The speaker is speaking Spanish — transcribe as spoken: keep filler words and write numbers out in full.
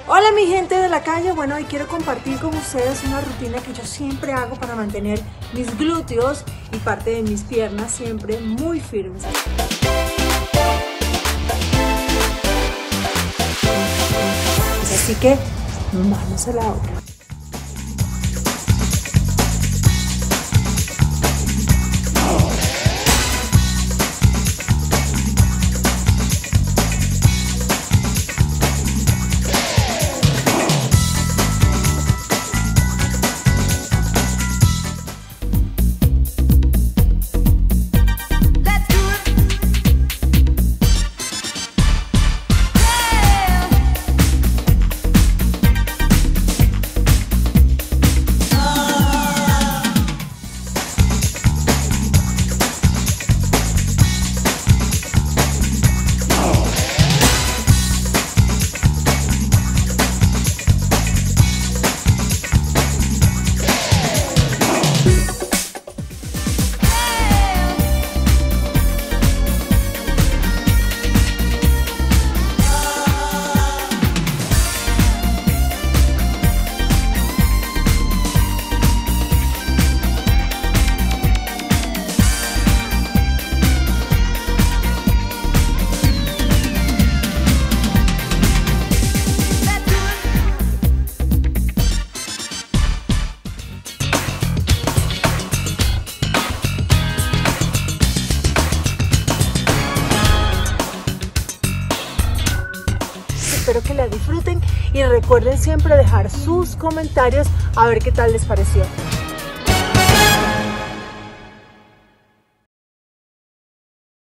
Hola mi gente de la calle, bueno, hoy quiero compartir con ustedes una rutina que yo siempre hago para mantener mis glúteos y parte de mis piernas siempre muy firmes. Así que vamos a la obra. Espero que la disfruten y recuerden siempre dejar sus comentarios a ver qué tal les pareció.